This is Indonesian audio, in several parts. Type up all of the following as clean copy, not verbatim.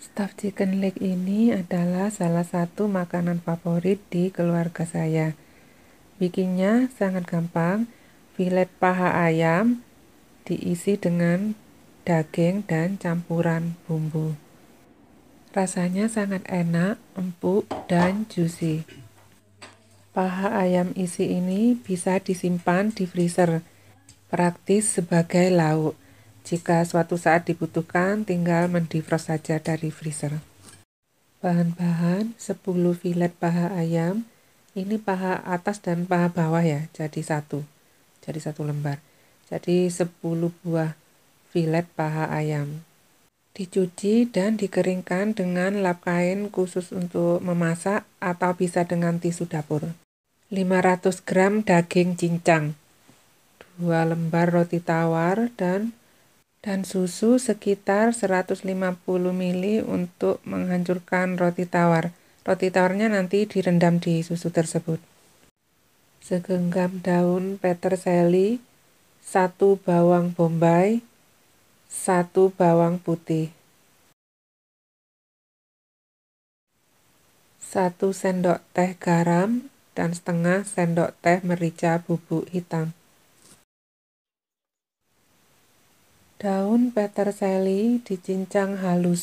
Stuffed chicken leg ini adalah salah satu makanan favorit di keluarga saya. Bikinnya sangat gampang. Filet paha ayam diisi dengan daging dan campuran bumbu. Rasanya sangat enak, empuk, dan juicy. Paha ayam isi ini bisa disimpan di freezer, praktis sebagai lauk. Jika suatu saat dibutuhkan, tinggal mendifrost saja dari freezer. Bahan-bahan 10 filet paha ayam. Ini paha atas dan paha bawah ya, jadi satu lembar. Jadi 10 buah filet paha ayam. Dicuci dan dikeringkan dengan lap kain khusus untuk memasak atau bisa dengan tisu dapur. 500 gram daging cincang, 2 lembar roti tawar, dan susu sekitar 150 ml untuk menghancurkan roti tawar. Roti tawarnya nanti direndam di susu tersebut. Segenggam daun peterseli, 1 bawang bombay, 1 bawang putih, 1 sendok teh garam, dan setengah sendok teh merica bubuk hitam. Daun peterseli dicincang halus.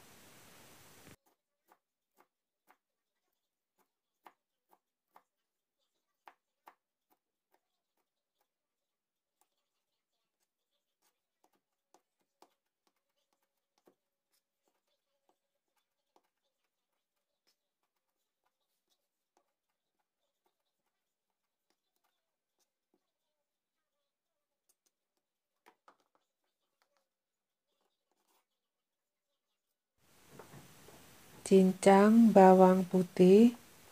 Cincang bawang putih,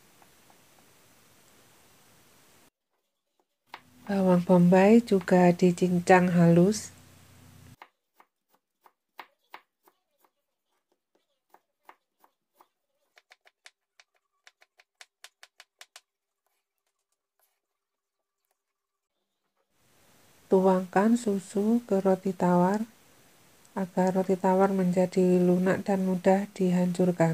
bawang bombay juga dicincang halus. Tuangkan susu ke roti tawar agar roti tawar menjadi lunak dan mudah dihancurkan.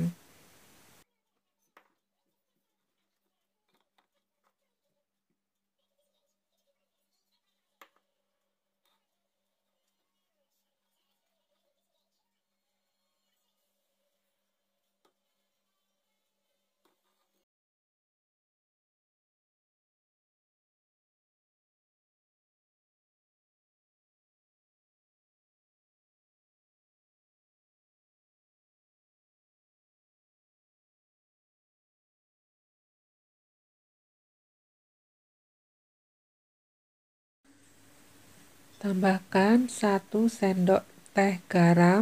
Tambahkan 1 sendok teh garam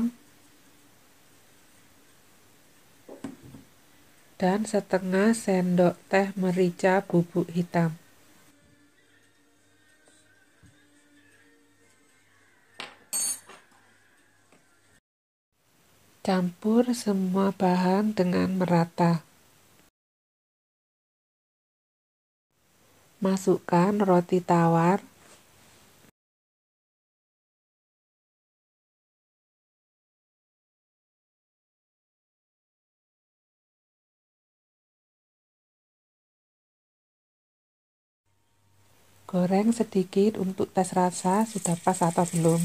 dan setengah sendok teh merica bubuk hitam. Campur semua bahan dengan merata. Masukkan roti tawar, goreng sedikit untuk tes rasa sudah pas atau belum.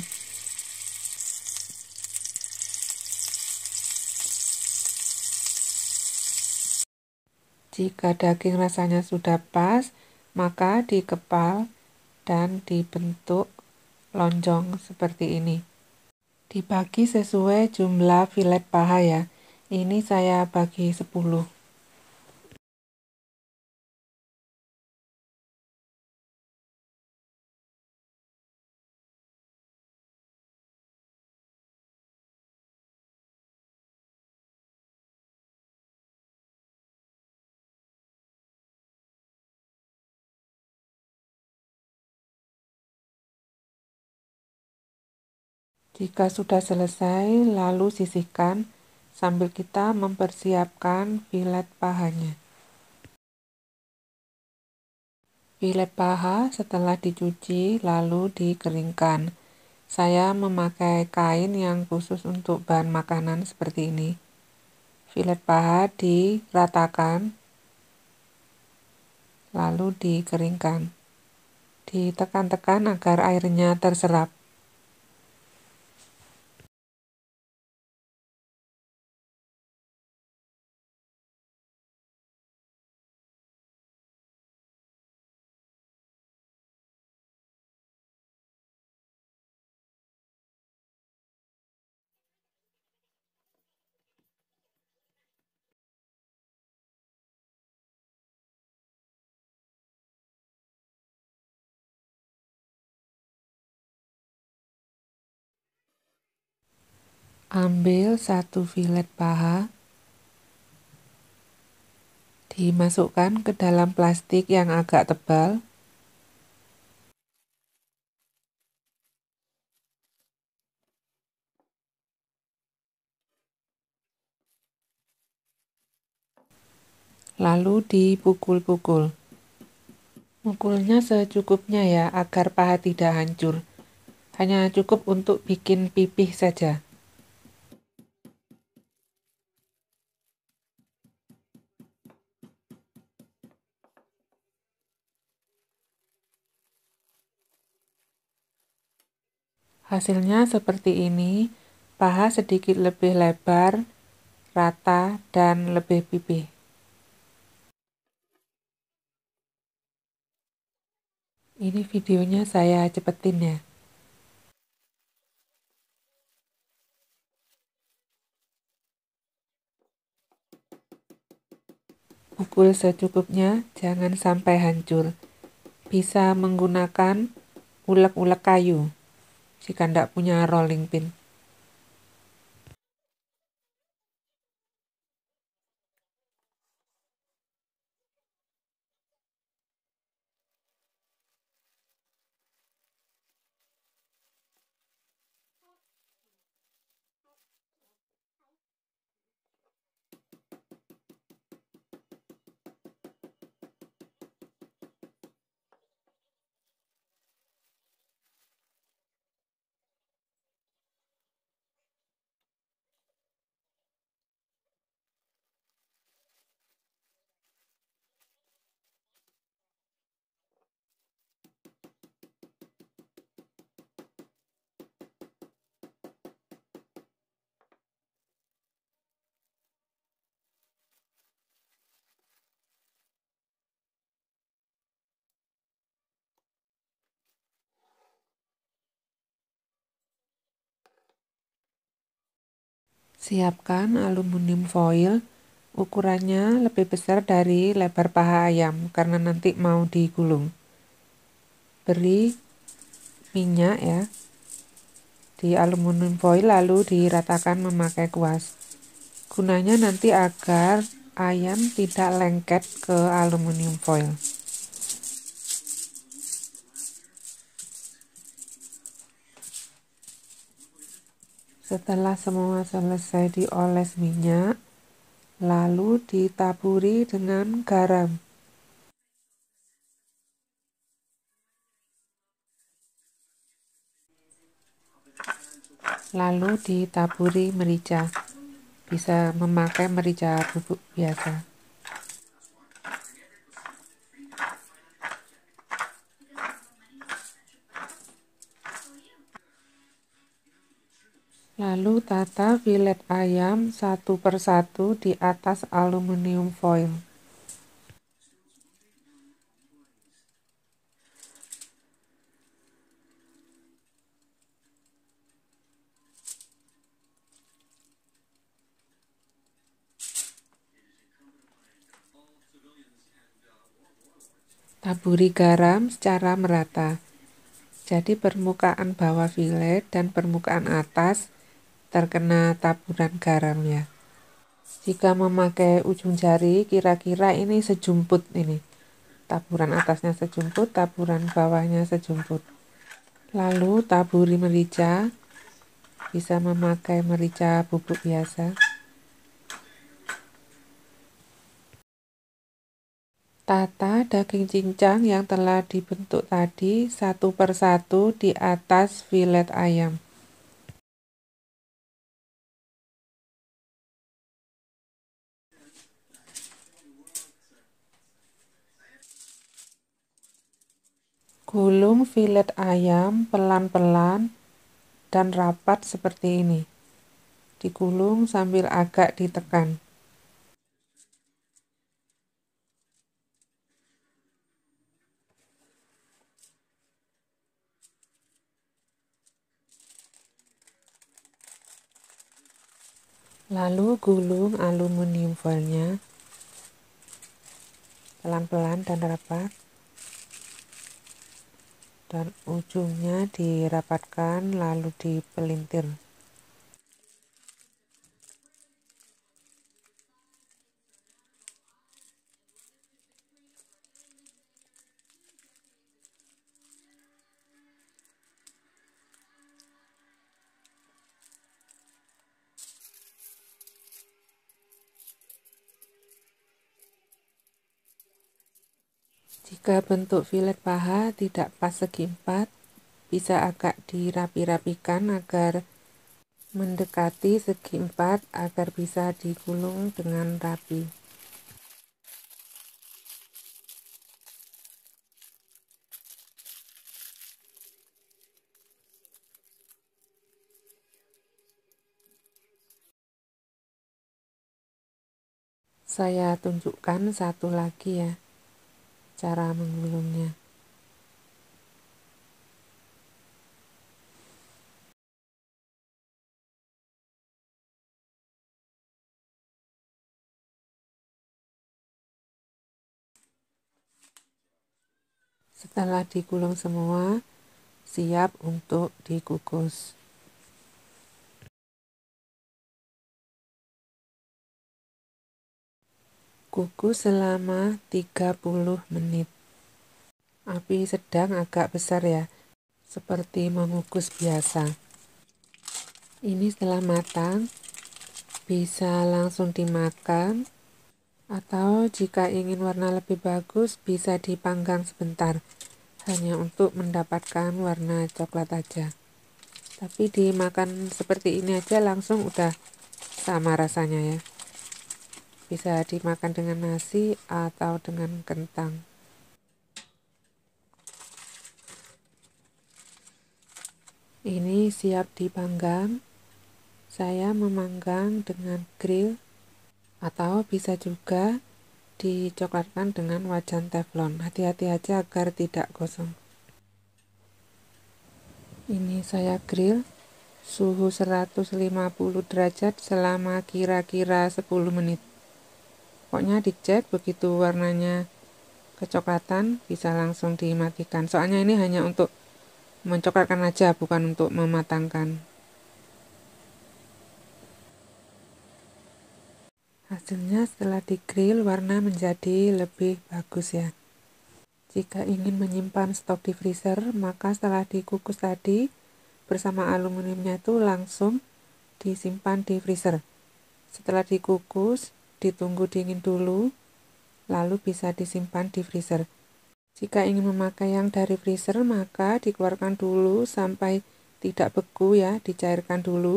Jika daging rasanya sudah pas, maka dikepal dan dibentuk lonjong seperti ini. Dibagi sesuai jumlah filet paha ya. Ini saya bagi 10. Jika sudah selesai, lalu sisihkan sambil kita mempersiapkan filet pahanya. Filet paha setelah dicuci lalu dikeringkan. Saya memakai kain yang khusus untuk bahan makanan seperti ini. Filet paha diratakan, lalu dikeringkan. Ditekan-tekan agar airnya terserap. Ambil satu filet paha, dimasukkan ke dalam plastik yang agak tebal. Lalu dipukul-pukul. Mukulnya secukupnya ya, agar paha tidak hancur. Hanya cukup untuk bikin pipih saja. Hasilnya seperti ini, paha sedikit lebih lebar, rata, dan lebih pipih. Ini videonya saya cepetin ya. Pukul secukupnya, jangan sampai hancur. Bisa menggunakan ulek-ulek kayu, jika tidak punya rolling pin. Siapkan aluminium foil, ukurannya lebih besar dari lebar paha ayam karena nanti mau digulung. Beri minyak ya di aluminium foil, lalu diratakan memakai kuas. Gunanya nanti agar ayam tidak lengket ke aluminium foil. Setelah semua selesai dioles minyak, lalu ditaburi dengan garam. Lalu ditaburi merica. Bisa memakai merica bubuk biasa. Lalu tata filet ayam satu persatu di atas aluminium foil. Taburi garam secara merata. Jadi permukaan bawah filet dan permukaan atas terkena taburan garam ya. Jika memakai ujung jari, kira-kira ini sejumput ini. Taburan atasnya sejumput, taburan bawahnya sejumput. Lalu taburi merica, bisa memakai merica bubuk biasa. Tata daging cincang yang telah dibentuk tadi satu persatu di atas filet ayam. Gulung filet ayam pelan-pelan dan rapat seperti ini. Digulung sambil agak ditekan. Lalu gulung aluminium foilnya pelan-pelan dan rapat, dan ujungnya dirapatkan lalu dipelintir. Jika bentuk filet paha tidak pas segi empat, bisa agak dirapi-rapikan agar mendekati segi empat agar bisa digulung dengan rapi. Saya tunjukkan satu lagi ya, cara menggulungnya. Setelah digulung semua, siap untuk dikukus. Kukus selama 30 menit. Api sedang agak besar ya, seperti mengukus biasa. Ini setelah matang, bisa langsung dimakan, atau jika ingin warna lebih bagus bisa dipanggang sebentar, hanya untuk mendapatkan warna coklat aja. Tapi dimakan seperti ini aja langsung udah sama rasanya ya. Bisa dimakan dengan nasi atau dengan kentang. Ini siap dipanggang. Saya memanggang dengan grill, atau bisa juga dicoklatkan dengan wajan teflon. Hati-hati aja agar tidak gosong. Ini saya grill suhu 150 derajat selama kira-kira 10 menit. Pokoknya dicek, begitu warnanya kecoklatan bisa langsung dimatikan. Soalnya ini hanya untuk mencoklatkan aja, bukan untuk mematangkan. Hasilnya setelah di-grill warna menjadi lebih bagus ya. Jika ingin menyimpan stok di freezer, maka setelah dikukus tadi bersama aluminiumnya itu langsung disimpan di freezer. Setelah dikukus, ditunggu dingin dulu, lalu bisa disimpan di freezer. Jika ingin memakai yang dari freezer, maka dikeluarkan dulu sampai tidak beku ya, dicairkan dulu.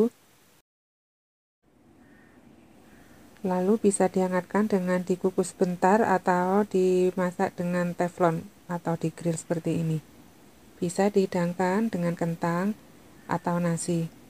Lalu bisa dihangatkan dengan dikukus sebentar atau dimasak dengan teflon atau di grill seperti ini. Bisa dihidangkan dengan kentang atau nasi.